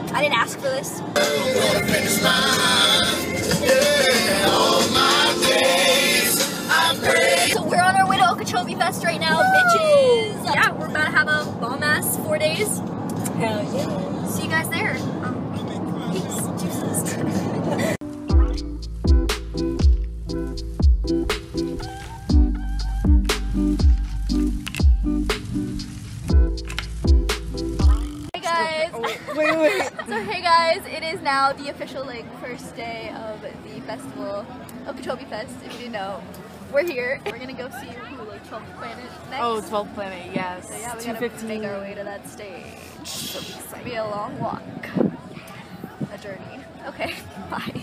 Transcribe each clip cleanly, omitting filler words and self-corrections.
I didn't ask for this. So we're on our way to Okeechobee Fest right now, bitches. Yeah, we're about to have a bomb ass 4 days. Hell yeah. See you guys there. Peace. Juices. Wait. So hey guys, it is now the official first day of the festival, Okeechobee Fest. If you didn't know, we're here. We're gonna go see who 12th Planet next. Oh, 12th Planet, yes. So yeah, we gotta make our way to that stage. So it's gonna be a long walk, a journey. Okay, bye.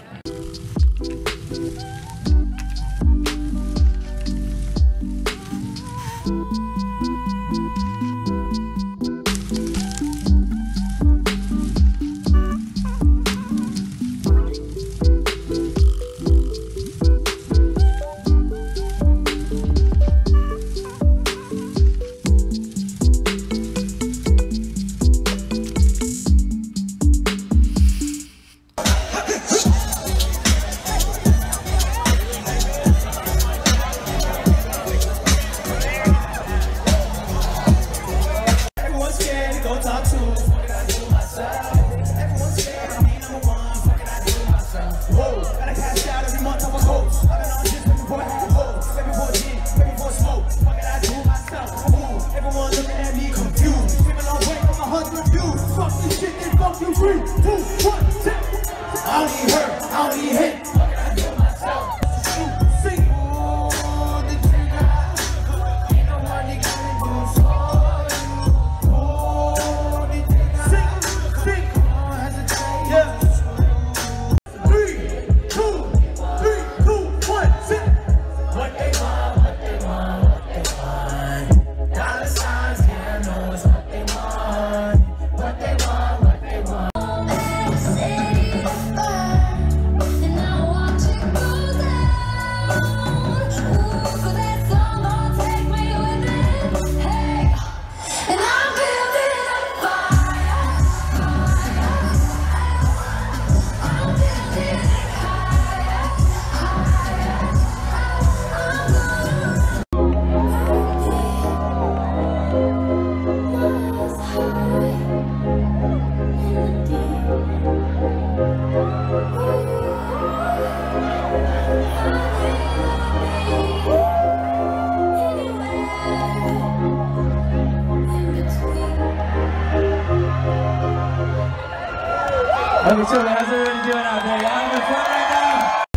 Okay, so how's everybody doing out there? Y'all having fun right now?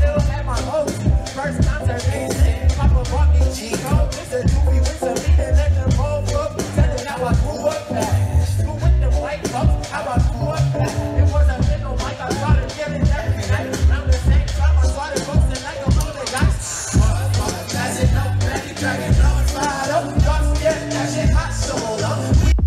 First concert, Papa brought me Chico. It's a doobie with some meat and let them both up. Telling how I grew up fast. Who with the white folks, how I grew up fast. It was a little mic, I started giving every night. Around the same time, I started posting like a roller dice. That's it, no, Maggie Dragon, blowing fired up. Dark skin, that shit hot, so long.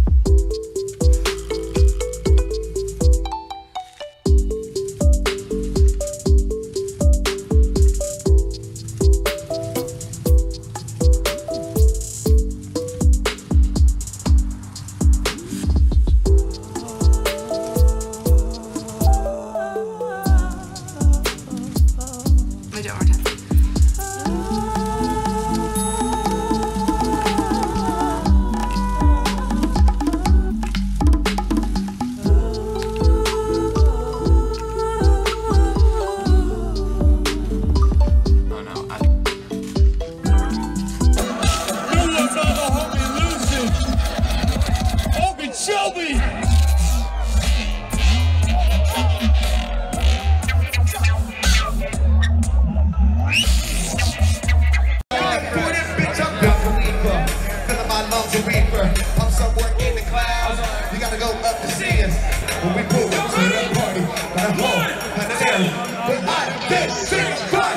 Okeechobee! I'm somewhere in the clouds. You gotta go up to see us. When we pull up to the party, but I'm home, but I can't sing fun.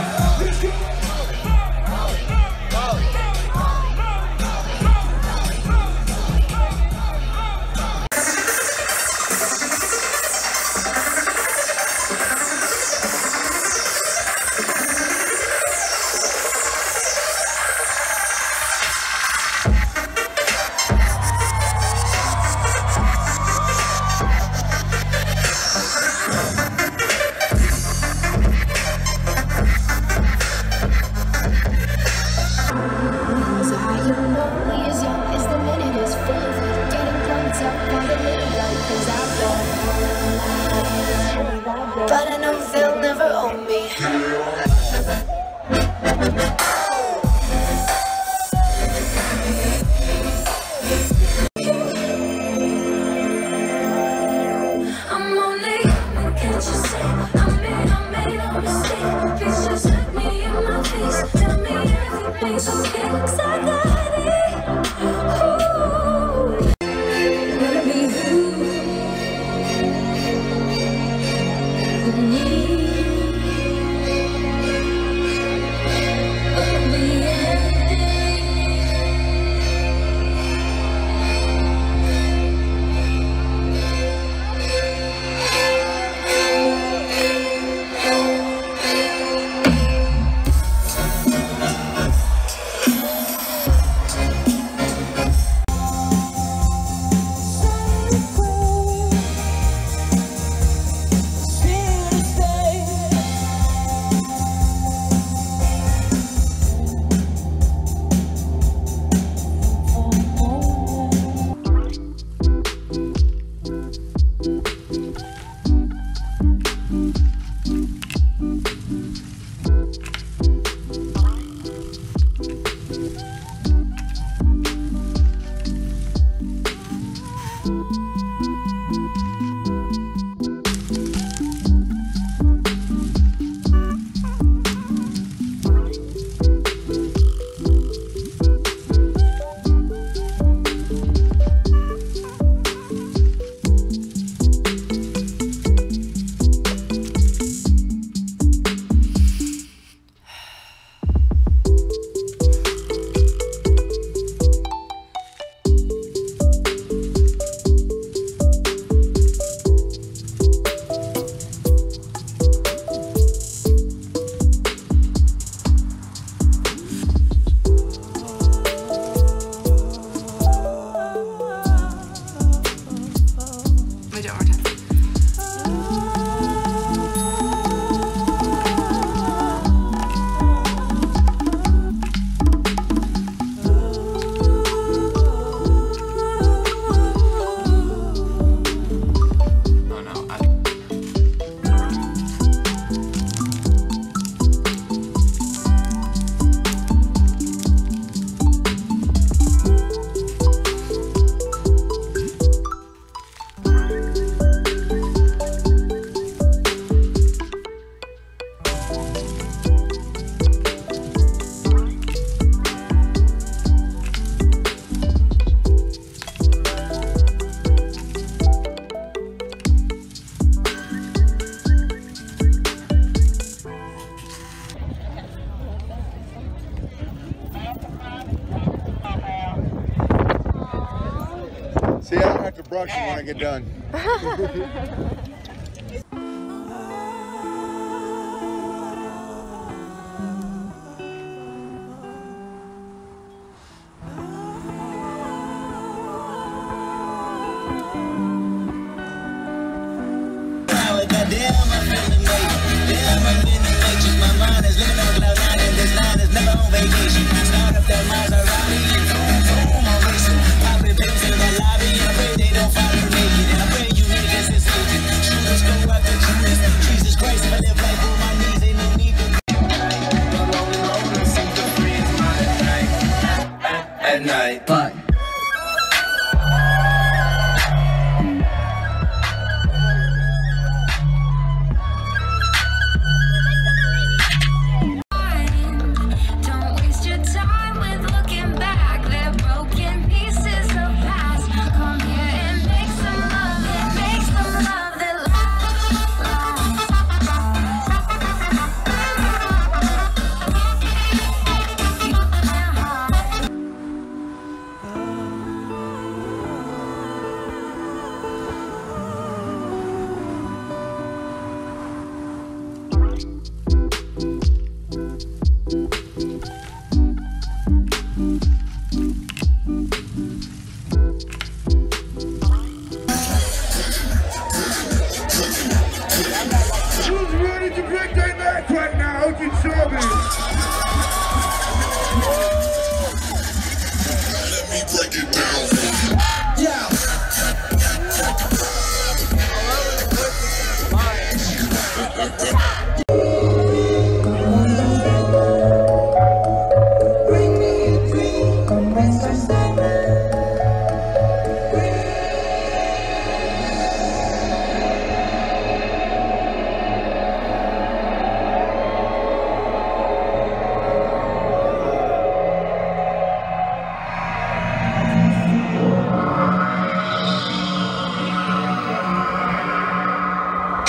See, I don't have to brush it when I get done. At night. Bye. Who's ready to break their neck right now? Okeechobee! Let me break it down. Yeah.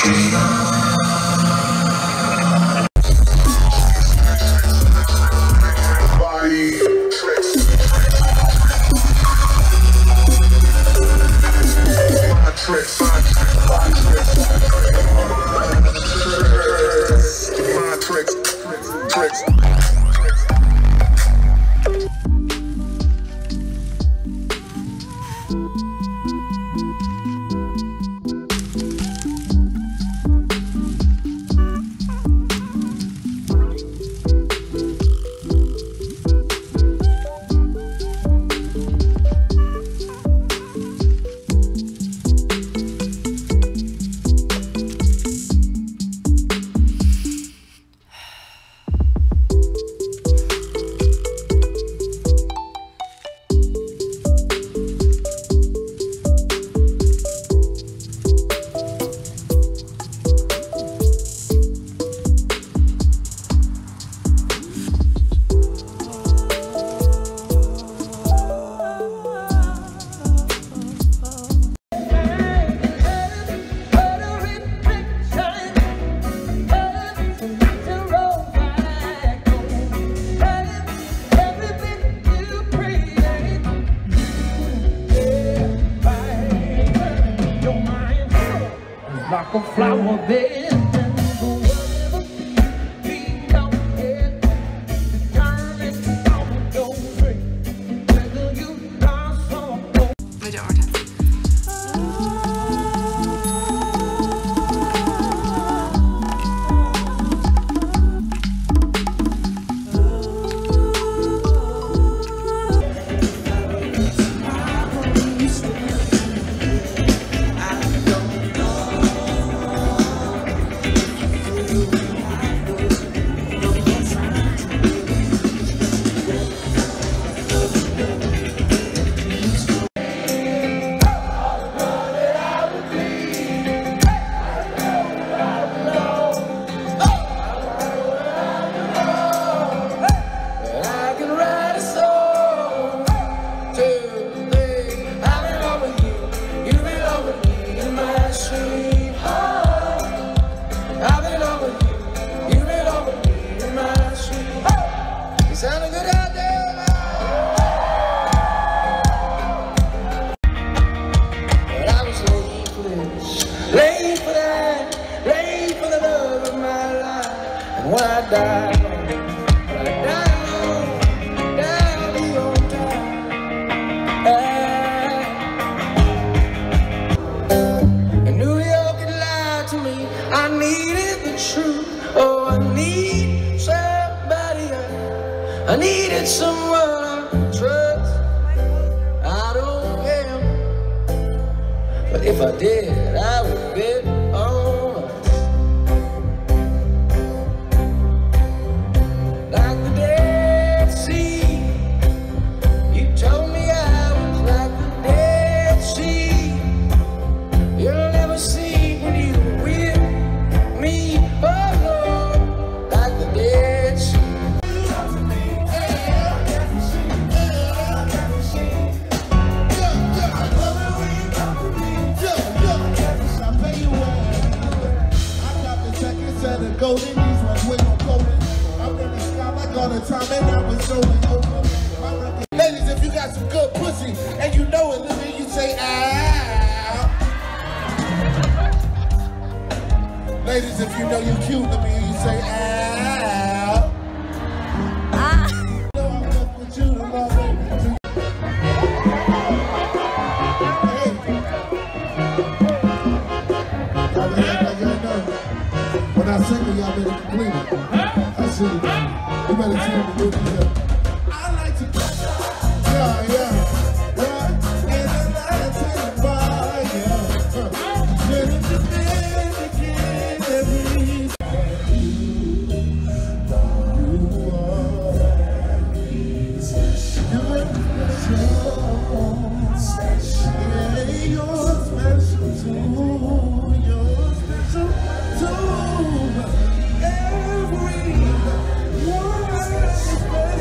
Like a flower bed. When I die alone, I'll be on time. And New York had lied to me. I needed the truth. Oh, I need somebody else. I needed someone I could trust. I don't care, but if I did, I would bet on. Golden, these ones with no golden. I'm in the sky like all the time, and I was rolling over. Ladies, if you got some good pussy and you know it, look at you say, ow. Ladies, if you know you cute, look at you say, ow. No, I'm up with you tomorrow. When I sing it, y'all better complete it. I see it. You better tell me what you do. I like to and I like to take a bite, yeah. Then it's a bit again every day. You are special. Yeah, you're special too. You're special too. Everyone is special.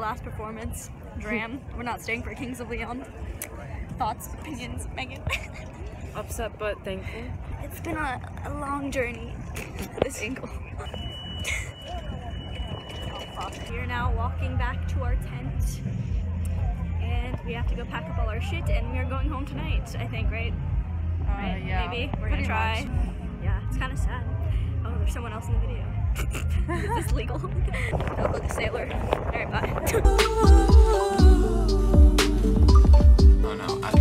last performance. Dram. We're not staying for Kings of Leon. Thoughts, opinions, Megan? Upset but thankful. It's been a long journey. This angle. We are now walking back to our tent. And we have to go pack up all our shit and we are going home tonight, I think, right? Right? Yeah. Maybe. We're gonna try. Yeah, it's kind of sad. Oh, there's someone else in the video. Is this legal? I look like a sailor. Alright, bye. Oh no, I